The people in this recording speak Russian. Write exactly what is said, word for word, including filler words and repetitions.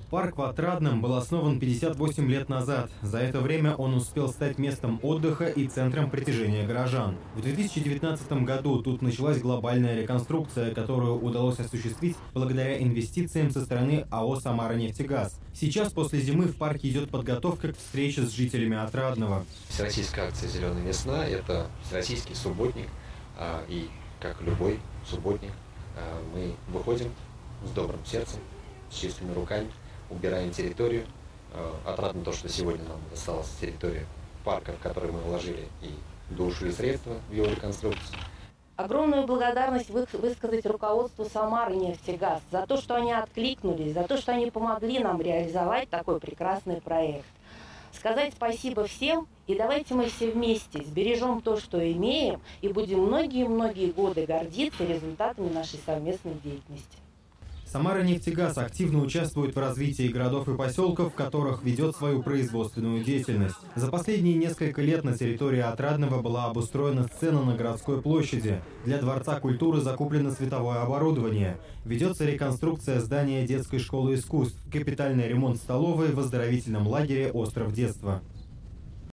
Парк в Отрадном был основан пятьдесят восемь лет назад. За это время он успел стать местом отдыха и центром притяжения горожан. В две тысячи девятнадцатом году тут началась глобальная реконструкция, которую удалось осуществить благодаря инвестициям со стороны АО «Самара-нефтегаз». Сейчас после зимы в парке идет подготовка к встрече с жителями Отрадного. Всероссийская акция «Зеленая весна» – это всероссийский субботник, и как любой субботник мы выходим с добрым сердцем, с чистыми руками, убираем территорию. Отрадно то, что сегодня нам досталась территория парка, в которой мы вложили и душу, и средства в его реконструкцию. Огромную благодарность высказать руководству «Самара-нефтегаз» за то, что они откликнулись, за то, что они помогли нам реализовать такой прекрасный проект. Сказать спасибо всем, и давайте мы все вместе сбережем то, что имеем, и будем многие-многие годы гордиться результатами нашей совместной деятельности. «Самара-нефтегаз» активно участвует в развитии городов и поселков, в которых ведет свою производственную деятельность. За последние несколько лет на территории Отрадного была обустроена сцена на городской площади. Для Дворца культуры закуплено световое оборудование. Ведется реконструкция здания детской школы искусств, капитальный ремонт столовой в оздоровительном лагере «Остров детства».